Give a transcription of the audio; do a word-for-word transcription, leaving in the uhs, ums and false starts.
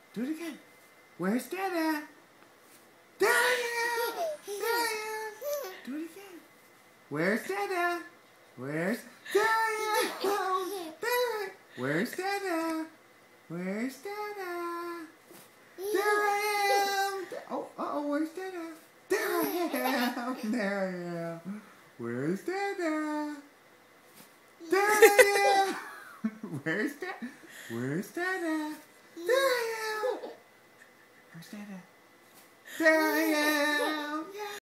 Do it again. Where's DaDa? There I am! There I am! Do it again. Where's DaDa? Where's... There I am! There I am! Where's DaDa? Where's DaDa? There I am! Oh, uh-oh, where's DaDa? There I am! There I am! Where's DaDa? There I am! Where's DaDa? Where's DaDa? There I am! Where's DaDa? There I am!